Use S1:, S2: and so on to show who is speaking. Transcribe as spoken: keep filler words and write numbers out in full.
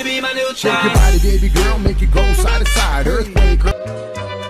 S1: be my new child.
S2: Shake your body, baby girl, make it go side to side. Earthquake.